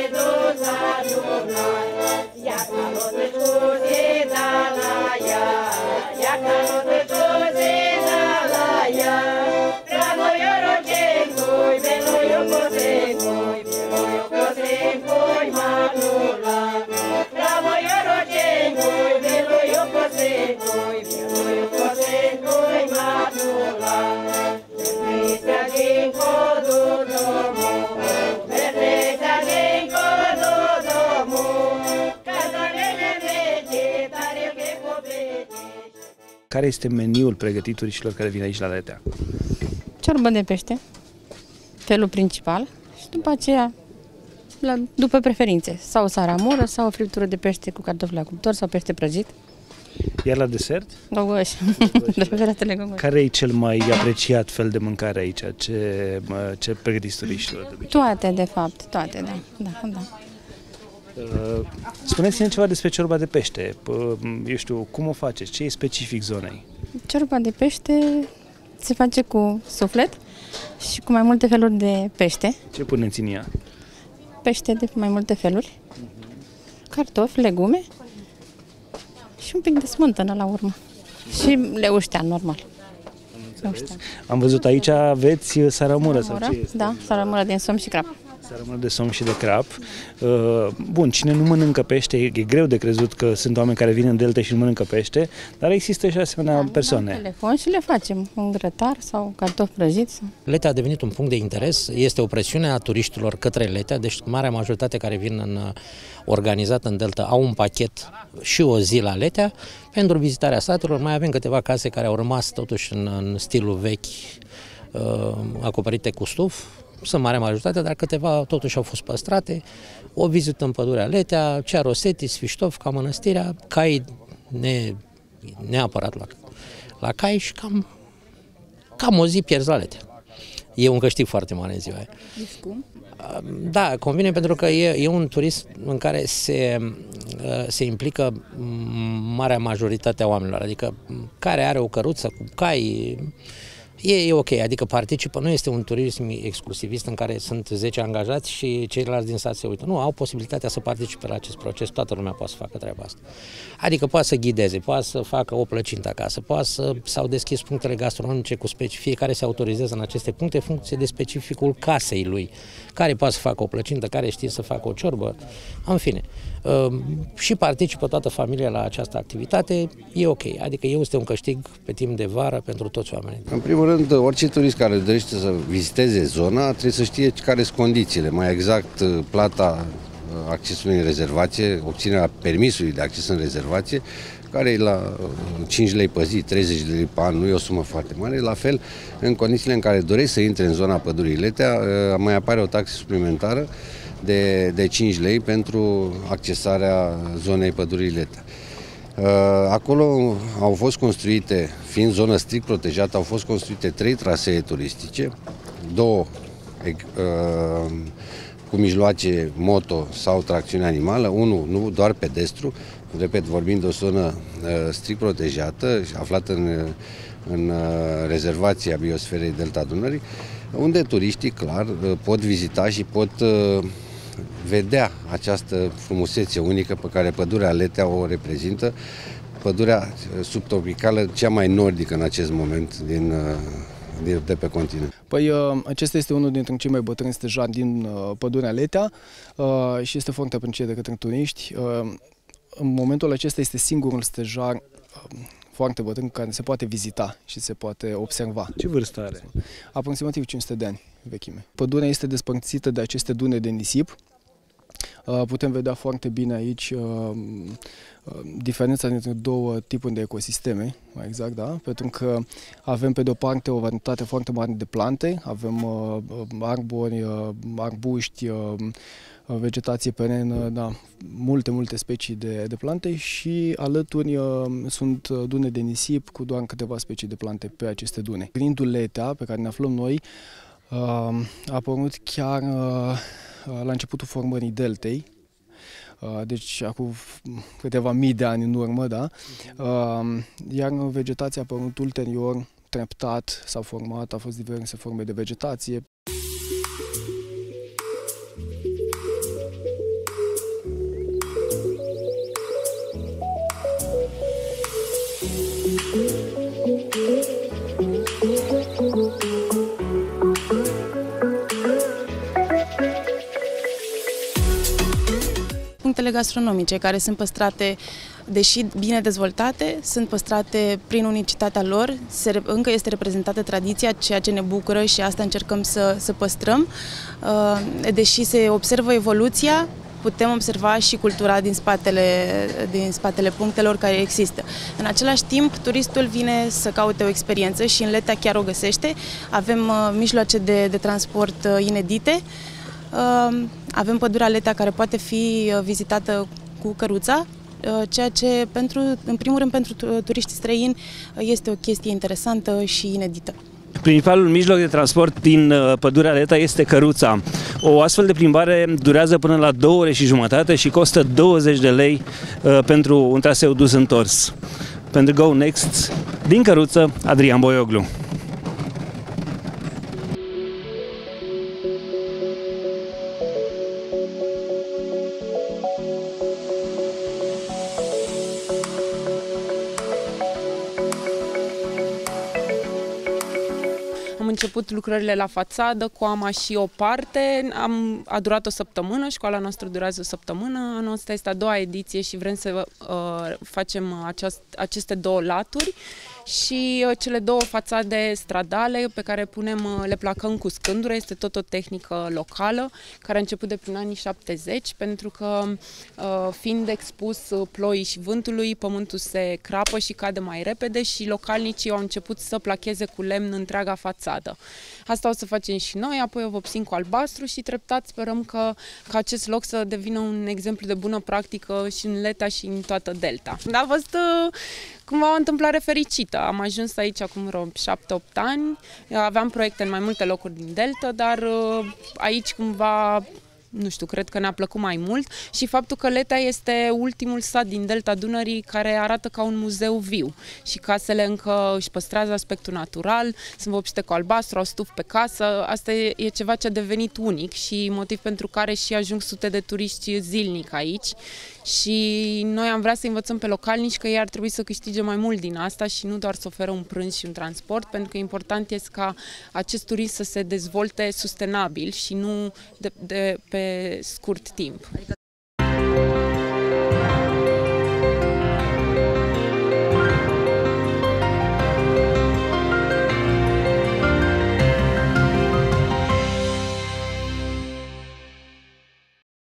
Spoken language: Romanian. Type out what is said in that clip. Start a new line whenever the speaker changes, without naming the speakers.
Care este meniul pregătit turiștilor care vin aici la Letea?
Ciorbă de pește, felul principal, și după aceea, după preferințe, sau saramură, sau o friptură de pește cu cartofi la cuptor, sau pește prăjit.
Iar la desert?
Gogoși.
Care e cel mai apreciat fel de mâncare aici? Ce pregătiți turiștilor?
Toate, de fapt, toate, da.
Spuneți-ne ceva despre ciorba de pește. Eu știu, cum o faceți? Ce e specific zonei?
Ciorba de pește se face cu suflet și cu mai multe feluri de pește.
Ce puneți în ea?
Pește de mai multe feluri, cartofi, legume și un pic de smântână la urmă. Și leuștean, normal.
Am văzut aici aveți saramură. Sau ce este?
Da, saramură din somn și crap.
Saramură de somn și de crap. Bun, cine nu mănâncă pește, e greu de crezut că sunt oameni care vin în Delta și nu mănâncă pește, dar există și asemenea persoane.
La telefon și le facem un grătar sau cartofi prăjiți.
Letea a devenit un punct de interes, este o presiune a turiștilor către Letea, deci marea majoritate care vin organizat în Delta au un pachet și o zi la Letea pentru vizitarea satelor. Mai avem câteva case care au rămas totuși în stilul vechi, acoperite cu stuf. Sunt mare majoritate, dar câteva totuși au fost păstrate. O vizită în pădurea Letea, Cearosetii, Sfiștovca, Mănăstirea, cai neapărat la cai și cam o zi pierzi la Letea. E un câștig foarte mare în ziua aia.
Deci cum?
Da, convine pentru că e un turism în care se implică marea majoritate a oamenilor, adică care are o căruță cu cai. E ok, adică participă, nu este un turism exclusivist în care sunt 10 angajați și ceilalți din sat se uită. Nu, au posibilitatea să participe la acest proces, toată lumea poate să facă treaba asta. Adică poate să ghideze, poate să facă o plăcintă acasă, s-au deschis punctele gastronomice cu fiecare se autorizează în aceste puncte în funcție de specificul casei lui, care poate să facă o plăcintă, care știe să facă o ciorbă, în fine. Și participă toată familia la această activitate, e ok, adică este un câștig pe timp de vară pentru toți oamenii.
În primul rând, orice turist care dorește să viziteze zona trebuie să știe care sunt condițiile, mai exact plata accesului în rezervație, obținerea permisului de acces în rezervație, care e la 5 lei pe zi, 30 de lei pe an, nu e o sumă foarte mare. La fel, în condițiile în care dorești să intre în zona pădurii Letea, mai apare o taxă suplimentară de 5 lei pentru accesarea zonei pădurii Letea. Acolo au fost construite, fiind zonă strict protejată, au fost construite 3 trasee turistice, 2 cu mijloace moto sau tracțiune animală, 1 nu doar pedestru, repet, vorbind de o zonă strict protejată, aflată în rezervația biosferei Delta Dunării, unde turiștii, clar, pot vizita și pot vedea această frumusețe unică pe care pădurea Letea o reprezintă, pădurea subtropicală cea mai nordică în acest moment de pe continent.
Păi acesta este unul dintre cei mai bătrâni stejari din pădurea Letea și este foarte apreciat de către turiști. În momentul acesta este singurul stejar foarte bătrân care se poate vizita și se poate observa.
Ce vârstă are?
Aproximativ 500 de ani vechime. Pădurea este despărțită de aceste dune de nisip. Putem vedea foarte bine aici diferența dintre 2 tipuri de ecosisteme, mai exact, da? Pentru că avem pe de o parte o varietate foarte mare de plante, avem arbori, arbuști, vegetație perenă, da, multe specii de plante și alături sunt dune de nisip cu doar câteva specii de plante pe aceste dune. Grindul Letea, pe care ne aflăm noi, a apărut chiar la începutul formării deltei, deci acum câteva mii de ani în urmă, da? Iar vegetația a apărut ulterior, treptat, s-a format, a fost diverse forme de vegetație.
punctele gastronomice, care sunt păstrate, deși bine dezvoltate, sunt păstrate prin unicitatea lor, încă este reprezentată tradiția, ceea ce ne bucură și asta încercăm să păstrăm. Deși se observă evoluția, putem observa și cultura din spatele punctelor care există. În același timp, turistul vine să caute o experiență și în Letea chiar o găsește. Avem mijloace de transport inedite. Avem pădurea Letea care poate fi vizitată cu căruța, ceea ce, în primul rând, pentru turiștii străini este o chestie interesantă și inedită.
Principalul mijloc de transport din pădurea Leta este căruța. O astfel de plimbare durează până la 2 ore și jumătate și costă 20 de lei pentru un traseu dus-întors. Pentru Go Next, din căruță, Adrian Boioglu.
Am început lucrările la fațadă, coama și o parte. A durat o săptămână, școala noastră durează o săptămână. Anul ăsta este a doua ediție și vrem să facem aceste 2 laturi și cele 2 fațade stradale pe care le placăm cu scândură. Este tot o tehnică locală care a început de prin anii 70, pentru că fiind expus ploii și vântului, pământul se crapă și cade mai repede și localnicii au început să placheze cu lemn întreaga fațadă. Asta o să facem și noi, apoi o vopsim cu albastru și treptat sperăm că acest loc să devină un exemplu de bună practică și în Leta și în toată Delta. A fost cumva o întâmplare fericită. Am ajuns aici acum vreo 7-8 ani, aveam proiecte în mai multe locuri din Delta, dar aici cumva, nu știu, cred că ne-a plăcut mai mult și faptul că Leta este ultimul sat din Delta Dunării care arată ca un muzeu viu și casele încă își păstrează aspectul natural, sunt vopsite cu albastru, au stuf pe casă. Asta e ceva ce a devenit unic și motiv pentru care și ajung sute de turiști zilnic aici. Și noi am vrea să învățăm pe localnici că ei ar trebui să câștige mai mult din asta și nu doar să oferă un prânz și un transport, pentru că important este ca acest turism să se dezvolte sustenabil și nu pe scurt timp.
Adică